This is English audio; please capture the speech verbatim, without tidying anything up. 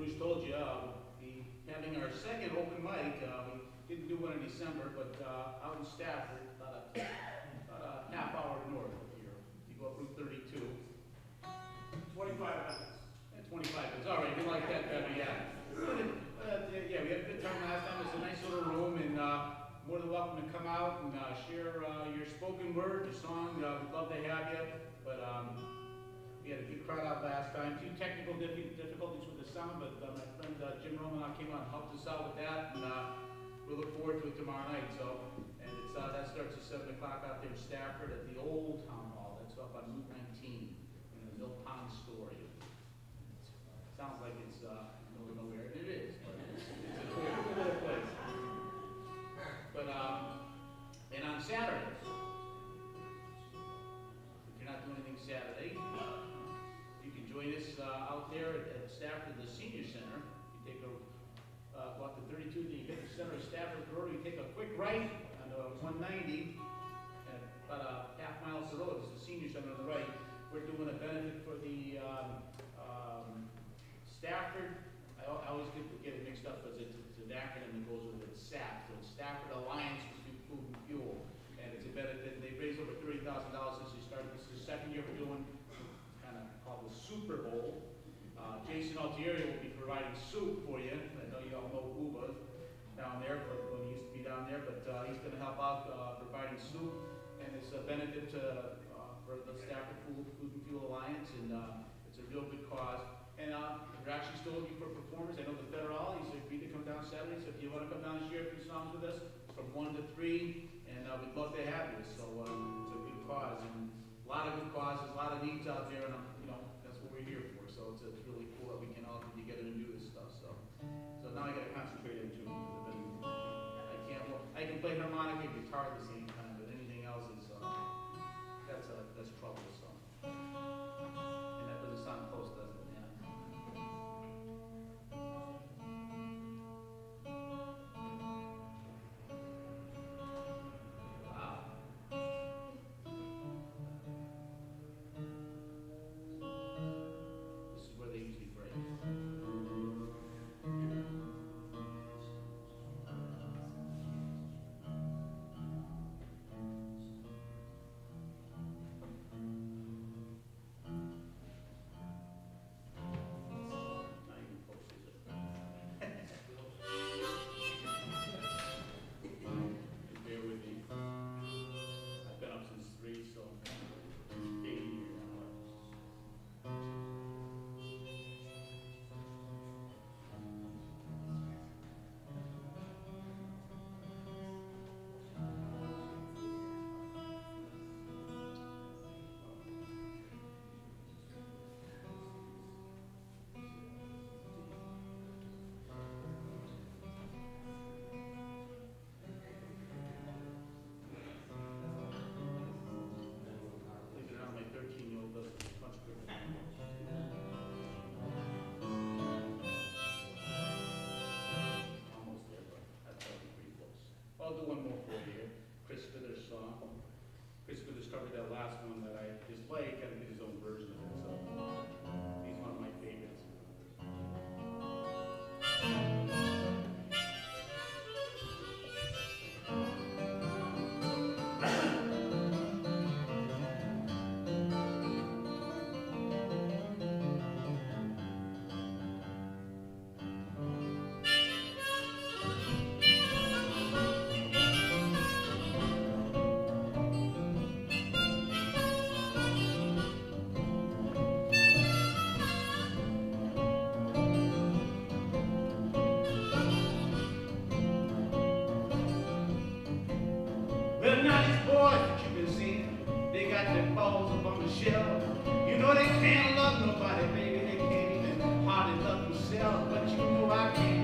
Bruce told you, uh, the, having our second open mic, uh, we didn't do one in December, but uh, out in Stafford, about a, about a half hour north of here. You go up Route thirty-two. twenty-five minutes. Yeah, twenty-five minutes. All right, we like that better, yeah. Uh, yeah, we had a good time last time. It's a nice little room, and uh, more than welcome to come out and uh, share uh, your spoken word, your song. Uh, we'd love to have you. But um, we had a good crowd out last time. Few technical difficulties with the sound, but uh, my friend uh, Jim Romanoff came out and helped us out with that, and uh, we look forward to it tomorrow night. So, and it's uh, that starts at seven o'clock out there in Stafford at the old town hall. That's up on Route nineteen in the Mill Pond story. Sounds like it's uh, middle of nowhere, and it is, but it's, it's a cool little place. But um, and on Saturdays, if you're not doing anything Saturday, you can join us uh, out there at, at Stafford, the Senior Center. You take a uh, walk to thirty-two, then you hit the center of Stafford Road. You take a quick right on uh, one ninety, and about a half mile to the road. It's the Senior Center on the right. We're doing a benefit for the um, um, Stafford. I, I always get, get it mixed up because it's, it's an acronym that goes with it. S A P, so it's Stafford Alliance for Food and Fuel, and it's a benefit. They've raised over thirty thousand dollars since they started. This is the second year we're doing kind of called the Super Bowl. Uh, Jason Altieri will be providing soup for you. I know you all know Uba down there, but when he used to be down there, but uh, he's going to help out uh, providing soup, and it's a benefit to, uh, for the Stafford Food, Food and Fuel Alliance, and uh, it's a real good cause. And uh, we're actually still looking for performers. I know the Federal, he's agreed to come down Saturday, so if you want to come down and share a few songs with us, from one to three, and uh, we'd love to have you. So uh, it's a good cause, and a lot of good causes, a lot of needs out there, and uh, you know, that's what we're here for. So it's, it's really cool that we can all come together and do this stuff. So, so now I got to concentrate on two because I've been, I can't, well, I can play harmonica and guitar at the same time, but anything else is, uh, that's, uh, that's trouble. So, and that doesn't sound close, does it? I'll do one more for you here. Chris Fither's song. Chris Fither's covered that last one that I just played, kind of did his own version of it, so he's one of my favorites. Well, now these boys that you've been seeing, they got their balls up on the shelf. You know they can't love nobody, baby. They can't even hardly love themselves. But you know I can't